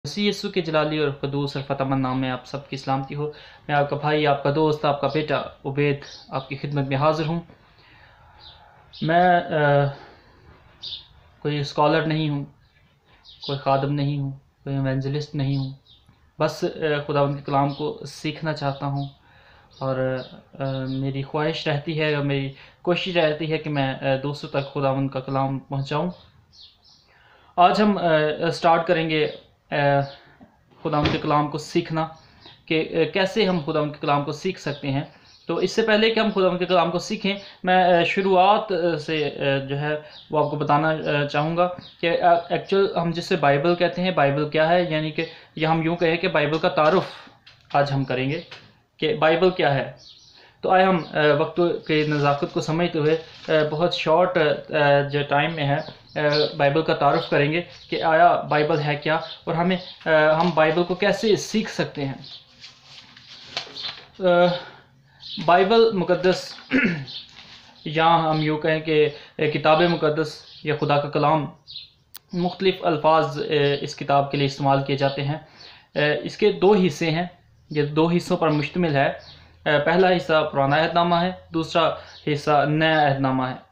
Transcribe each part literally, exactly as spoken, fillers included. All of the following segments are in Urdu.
मसीह यीशु के जलाली और क़ुद्दूस और फ़तमन नाम में आप सबकी सलामती हो। मैं आपका भाई, आपका दोस्त, आपका बेटा उबैद आपकी खिदमत में हाज़िर हूँ। मैं आ, कोई स्कॉलर नहीं हूँ, कोई खादम नहीं हूँ, कोई एवेंजलिस्ट नहीं हूँ। बस खुदावंद के कलाम को सीखना चाहता हूँ और आ, मेरी ख्वाहिश रहती है और मेरी कोशिश रहती है कि मैं दोस्तों तक खुदावंद का कलाम पहुँचाऊँ। आज हम आ, स्टार्ट करेंगे खुदावंद के कलाम को सीखना कि कैसे हम खुदावंद के कलाम को सीख सकते हैं। तो इससे पहले कि हम खुदावंद के कलाम को सीखें, मैं शुरुआत से जो है वो आपको बताना चाहूँगा कि एक्चुअल हम जिससे बाइबल कहते हैं, बाइबल क्या है, यानी कि या हम यूँ कहें कि बाइबल का तारुफ आज हम करेंगे कि बाइबल क्या है। तो आए हम वक्त के नज़ाकत को समझते हुए बहुत शॉर्ट जो टाइम में है बाइबल का तारुफ करेंगे कि आया बाइबल है क्या और हमें हम बाइबल को कैसे सीख सकते हैं। बाइबल मुक़द्दस या हम यूँ कहें कि किताब मुक़द्दस या खुदा का कलाम, मुख्तलिफ़ अल्फाज इस किताब के लिए इस्तेमाल किए जाते हैं। इसके दो हिस्से हैं, ये दो हिस्सों पर मुश्तमिल है। पहला हिस्सा पुराना अहदनामा है, दूसरा हिस्सा नया अहदनामा है।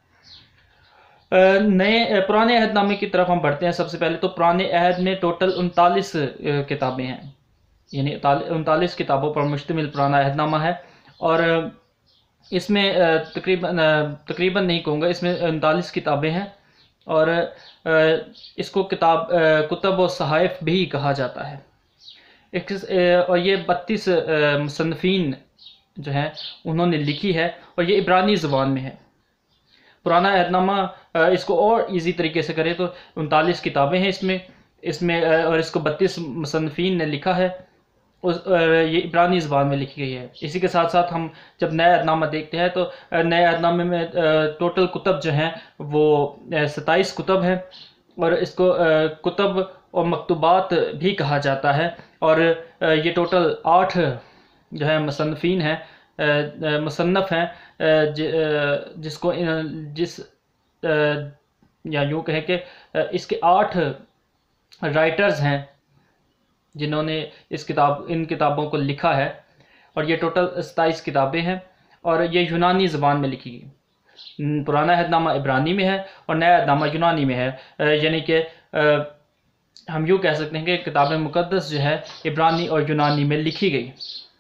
नए पुराने अहदनामे की तरफ हम बढ़ते हैं। सबसे पहले तो पुराने अहद में टोटल उनतालीस किताबें हैं, यानी उनतालीस किताबों पर मुश्तमिल पुराना अहदनामा है। और इसमें तकरीबन तकरीबन नहीं कहूँगा, इसमें उनतालीस किताबें हैं और इसको किताब कुतुब व सहाइफ भी कहा जाता है। और ये बत्तीस मुसन्निफ़ीन जो हैं उन्होंने लिखी है और ये इब्रानी ज़ुबान में है। पुराना अहदनामा इसको और इजी तरीके से करें तो उनतालीस किताबें हैं इसमें इसमें और इसको बत्तीस मुसन्निफ़ीन ने लिखा है, उस ये इब्रानी ज़ुबान में लिखी गई है। इसी के साथ साथ हम जब नया अहदनामा देखते हैं तो नए अहदनामे में टोटल कुतुब जो हैं वो सत्ताईस कुतुब हैं और इसको कुतुब और मकतूबात भी कहा जाता है। और ये टोटल आठ जो है मुसन्निफ़ीन हैं, मुसन्नफ़ हैं, जिसको जिस या यूँ कहें कि इसके आठ राइटर्स हैं जिन्होंने इस किताब इन किताबों को लिखा है। और ये टोटल सत्ताईस किताबें हैं और ये यूनानी ज़बान में लिखी गई। पुराना अहदनामा इब्रानी में है और नया अहदनामा यूनानी में है, यानी कि हम यूँ कह सकते हैं कि किताब मुक़द्दस जो है इब्रानी और यूनानी में लिखी गई।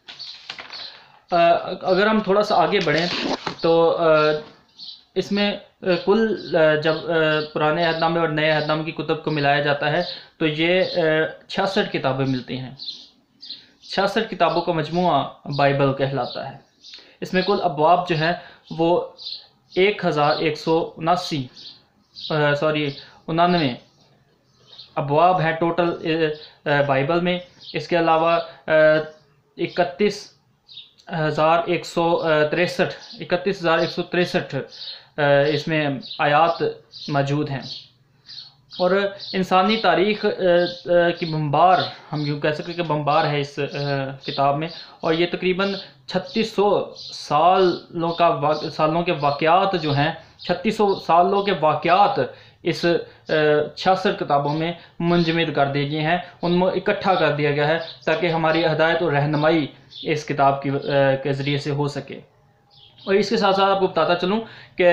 अगर हम थोड़ा सा आगे बढ़ें तो इसमें कुल जब पुराने अहदनामे और नए अहदनामे की कुतुब को मिलाया जाता है तो ये छियासठ किताबें मिलती हैं। छियासठ किताबों का मजमुआ बाइबल कहलाता है। इसमें कुल अबवाब जो है वो एक हज़ार एक सौ उनासी सॉरी उनानवे अबवाब हैं टोटल बाइबल में। इसके अलावा इकतीस हज़ार एक सौ तिरसठ इकतीस हज़ार एक सौ तिरसठ इसमें आयात मौजूद हैं। और इंसानी तारीख़ की बम्बार, हम यूँ कह सकते हैं कि बम्बार है इस किताब में। और ये तकरीबन छत्तीस सौ सालों का सालों के वाक़यात जो हैं छत्तीस सौ सालों के वाक़यात इस छियासठ किताबों में मुंजमद कर दिए गए हैं, उनमें इकट्ठा कर दिया गया है ताकि हमारी हिदायत और रहनुमाई इस किताब की के ज़रिए से हो सके। और इसके साथ साथ आपको बताता चलूँ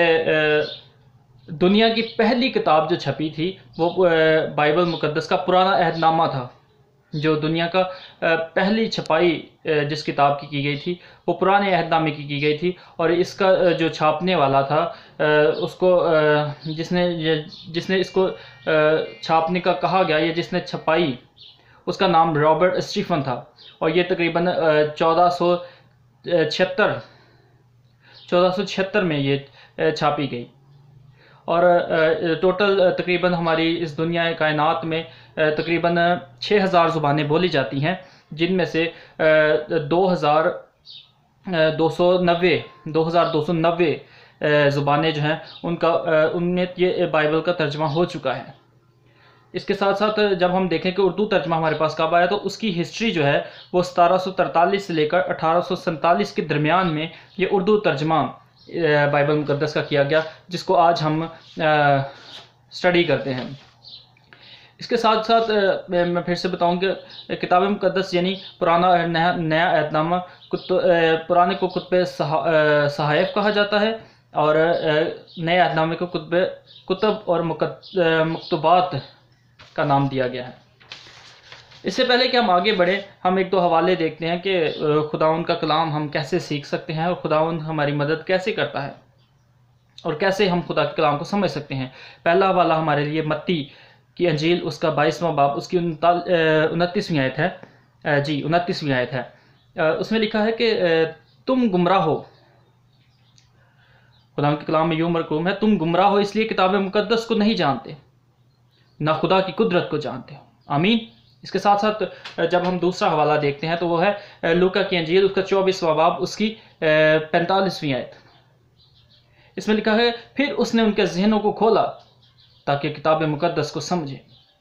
कि दुनिया की पहली किताब जो छपी थी वो बाइबल मुक़द्दस का पुराना अहदनामा था। जो दुनिया का पहली छपाई जिस किताब की की गई थी वो पुराने अहदनामे की की गई थी। और इसका जो छापने वाला था उसको जिसने जिसने इसको छापने का कहा गया या जिसने छपाई उसका नाम रॉबर्ट स्टीफन था। और ये तकरीबन चौदह सौ छिहत्तर चौदह सौ छिहत्तर में ये छापी गई। और टोटल तकरीबन हमारी इस दुनिया कायनात में तकरीबन छः हज़ार ज़ुबानें बोली जाती हैं, जिनमें से दो हज़ार दो सौ नब्बे दो हज़ार दो सौ नब्बे ज़ुबानें जो हैं उनका उनमें ये बाइबल का तर्जमा हो चुका है। इसके साथ साथ जब हम देखें कि उर्दू तर्जमा हमारे पास कब आया तो उसकी हिस्ट्री जो है वो सतारह सौ तरतालीस से लेकर अठारह सौ सैंतालीस के दरमियान में ये उर्दू तर्जमा बाइबल मुक़द्दस का किया गया, जिसको आज हम स्टडी करते हैं। اس کے ساتھ ساتھ میں پھر سے بتاؤں کہ کتاب مقدس یعنی پرانا اور نیا نیا عہد نامہ، پرانے کو کتب صحائف کہا جاتا ہے، اور نئے عہد نامے کو کتب کتب اور مکتوبات کا نام دیا گیا ہے۔ اس سے پہلے کہ ہم آگے بڑھیں، ہم ایک دو حوالے دیکھتے ہیں کہ خداوند کا کلام ہم کیسے سیکھ سکتے ہیں، اور خداوند ہماری مدد کیسے کرتا ہے، اور کیسے ہم خدا کے کلام کو سمجھ سکتے ہیں۔ پہلا حوالہ ہمارے لیے متی کی انجیل، اس کا بائیسواں باب، اس کی انتیسویں آیت ہے جی انتیسویں آیت ہے۔ اس میں لکھا ہے کہ تم گمراہ ہو، خدا کے کلام میں یوں مرقوم ہے، تم گمراہ ہو اس لیے کتاب مقدس کو نہیں جانتے، نہ خدا کی قدرت کو جانتے ہو۔ آمین۔ اس کے ساتھ ساتھ جب ہم دوسرا حوالہ دیکھتے ہیں تو وہ ہے لوکا کی انجیل، اس کا چوبیسواں باب، اس کی پینتالیسویں آیت۔ اس میں لکھا ہے پھر اس نے ان کے ذہنوں کو کھولا تاکہ کتاب مقدس کو سمجھے۔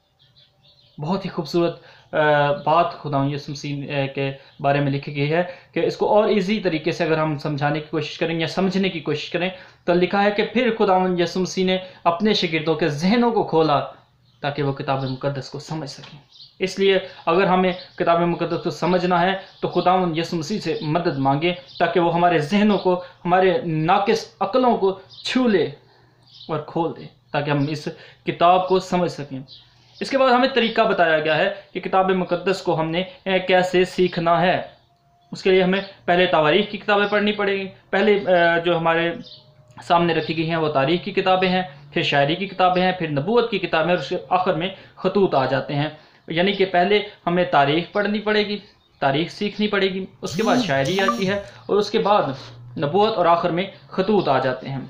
بہت ہی خوبصورت بات خدا یسوع مسیح کے بارے میں لکھی گئی ہے کہ اس کو اور ایزی طریقے سے اگر ہم سمجھانے کی کوشش کریں یا سمجھنے کی کوشش کریں تو لکھا ہے کہ پھر خدا یسوع مسیح نے اپنے شاگردوں کے ذہنوں کو کھولا تاکہ وہ کتاب مقدس کو سمجھ سکیں۔ اس لیے اگر ہمیں کتاب مقدس کو سمجھنا ہے تو خداوند یسوع مسیح سے مدد مانگے تاکہ وہ ہمارے ذہنوں کو، ہمارے ناقص عقلوں کو چھو لے اور کھول دے تاکہ ہم اس کتاب کو سمجھ سکیں۔ اس کے بعد ہمیں طریقہ بتایا گیا ہے کہ کتاب مقدس کو ہم نے کیسے سیکھنا ہے۔ اس کے لیے ہمیں پہلے تواریخ کی کتابیں پڑھنی پڑیں گی۔ پہلے جو ہمارے سامنے رکھی گئی ہیں وہ تاریخ کی کتابیں ہیں، پھر شاعری کی کتابیں ہیں، پھر نبوت کی کتابیں، اور اس کے آخر میں خطوط آ جاتے ہیں۔ یعنی کہ پہلے ہمیں تاریخ پڑھنی پڑے گی، تاریخ سیکھنی پڑے گی، اس کے بعد شاعری آتی ہے، اور اس کے بعد نبوت، اور آخر میں خطوط آ جاتے ہیں۔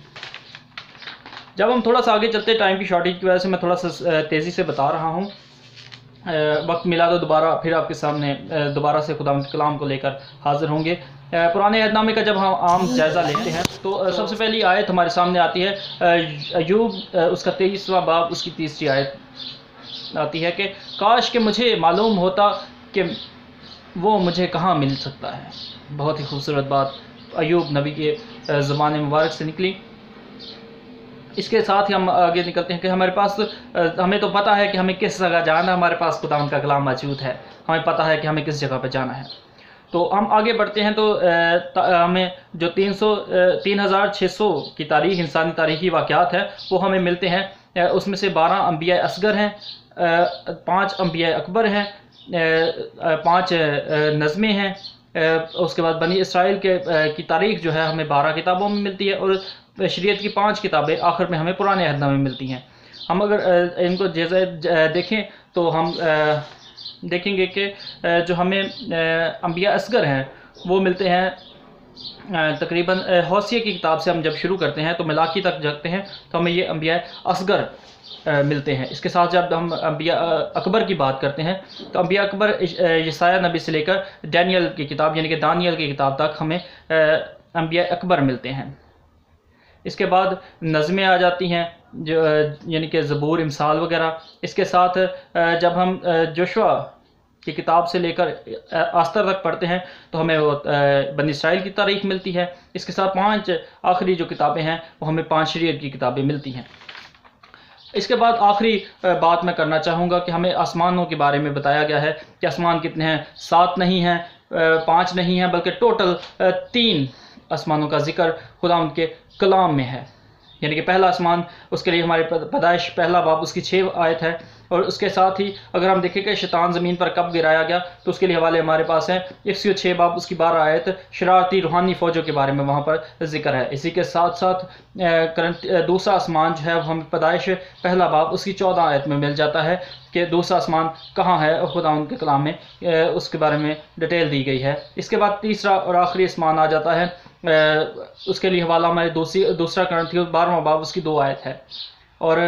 جب ہم تھوڑا سا آگے چلتے، ٹائم کی شارٹیج کی وجہ سے میں تھوڑا سا تیزی سے بتا رہا ہوں، وقت ملا تو دوبارہ پھر آپ کے سامنے دوبارہ سے خدا کے کلام کو لے کر حاضر ہوں گے۔ پرانے عہد نامے کا جب ہم عام جائزہ لیتے ہیں تو سب سے پہلی آیت ہمارے سامنے آتی ہے ایوب، اس کا تیئیسواں باب، اس کی تیسری آیت آتی ہے کہ کاش کہ مجھے معلوم ہوتا کہ وہ مجھے کہاں مل سکتا ہے۔ بہت ہی خوبصورت بات ایوب نبی کے زبان مبارک سے نکلی۔ اس کے ساتھ ہی ہم آگے نکلتے ہیں کہ ہمارے پاس، ہمیں تو پتہ ہے کہ ہمیں کس جگہ جانا ہے، ہمارے پاس خدا ان کا کلام موجود ہے، ہمیں پتہ ہے کہ ہمیں کس جگہ پہ جانا ہے۔ تو ہم آگے بڑھتے ہیں تو ہمیں جو تین سو تین ہزار چھ سو کی تاریخ، انسانی تاریخی واقعات ہے، وہ ہمیں ملتے ہیں۔ اس میں سے بارہ انبیاء اصغر ہیں، پانچ انبیاء اکبر ہیں، پانچ نظمیں ہیں۔ اس کے بعد بنی اسرائیل کے کی تاریخ جو ہے ہمیں بارہ کتابوں میں ملتی ہے، اور شریعت کی پانچ کتابیں آخر میں ہمیں پرانے عہد نامے میں ملتی ہیں۔ ہم اگر ان کو جیسے دیکھیں تو ہم دیکھیں گے کہ جو ہمیں انبیاء اصغر ہیں وہ ملتے ہیں تقریباً ہوسیہ کی کتاب سے۔ ہم جب شروع کرتے ہیں تو ملاکی تک جاتے ہیں تو ہمیں یہ انبیاء اصغر ملتے ہیں۔ اس کے ساتھ جب ہم انبیاء اکبر کی بات کرتے ہیں تو انبیاء اکبر یسایہ نبی سے لے کر ڈینیل کی کتاب یعنی کہ دانیل کی کتاب تک ہمیں انبیاء اکبر ملتے ہیں۔ اس کے بعد نظمیں آ جاتی ہیں جو یعنی کہ زبور، امثال وغیرہ۔ اس کے ساتھ جب ہم جوشوا کی کتاب سے لے کر آستر تک پڑھتے ہیں تو ہمیں وہ بنی اسرائیل کی تاریخ ملتی ہے۔ اس کے ساتھ پانچ آخری جو کتابیں ہیں وہ ہمیں پانچ شریعت کی کتابیں ملتی ہیں۔ اس کے بعد آخری بات میں کرنا چاہوں گا کہ ہمیں آسمانوں کے بارے میں بتایا گیا ہے کہ آسمان کتنے ہیں۔ سات نہیں ہیں، پانچ نہیں ہیں، بلکہ ٹوٹل تین آسمانوں کا ذکر خدا ان کے کلام میں ہے۔ یعنی کہ پہلا آسمان، اس کے لیے ہمارے پیدائش پہلا باب، اس کی چھ آیت ہے، اور اس کے ساتھ ہی اگر ہم دیکھیں کہ شیطان زمین پر کب گرایا گیا تو اس کے لیے حوالے ہمارے پاس ہیں۔ ایک سو چھ باب، اس کی بارہ آیت شرارتی روحانی فوجوں کے بارے میں وہاں پر ذکر ہے۔ اسی کے ساتھ ساتھ دوسرا آسمان جو ہے وہ ہمیں پیدائش پہلا باب، اس کی چودہ آیت میں مل جاتا ہے کہ دوسرا آسمان کہاں ہے، اور خدا ان کے کلام میں اس کے بارے میں ڈیٹیل دی گئی ہے۔ اس کے بعد تیسرا اور آخری آسمان آ جاتا ہے، اس کے لیے حوالہ ہمارے دوسری دوسرا کرنتھیوں بارہواں باب، اس کی دو آیت ہے۔ اور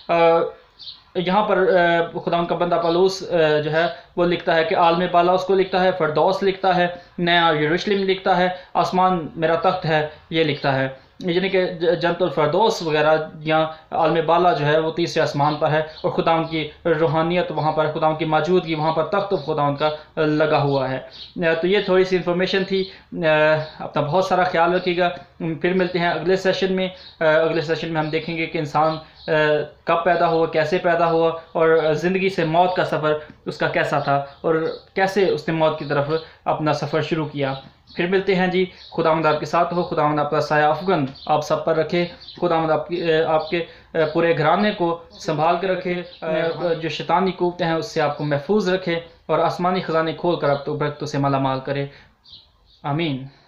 یہاں پر خدا ان کا بندہ پولس جو ہے وہ لکھتا ہے کہ عالم بالا اس کو لکھتا ہے، فردوس لکھتا ہے، نیا یروشلم لکھتا ہے، آسمان میرا تخت ہے یہ لکھتا ہے۔ یعنی کہ جنت الفردوس وغیرہ یا عالم بالا جو ہے وہ تیسرے آسمان پر ہے، اور خدا ان کی روحانیت وہاں پر، خدا ان کی موجودگی وہاں پر، تخت خدا ان کا لگا ہوا ہے۔ تو یہ تھوڑی سی انفارمیشن تھی۔ اپنا بہت سارا خیال رکھیے گا، پھر ملتے ہیں اگلے سیشن میں۔ اگلے سیشن میں ہم دیکھیں گے کہ انسان کب پیدا ہوا، کیسے پیدا ہوا، اور زندگی سے موت کا سفر اس کا کیسا تھا، اور کیسے اس نے موت کی طرف اپنا سفر شروع کیا۔ پھر ملتے ہیں جی، خداوند آپ کے ساتھ ہو، خداوند آپ کا سایہ افغن آپ سب پر رکھے، خداوند آپ کی آپ کے پورے گھرانے کو سنبھال کے رکھے، جو شیطانی قوتیں ہیں اس سے آپ کو محفوظ رکھے، اور آسمانی خزانے کھول کر آپ تو برکتوں سے مالا مال کرے، آمین۔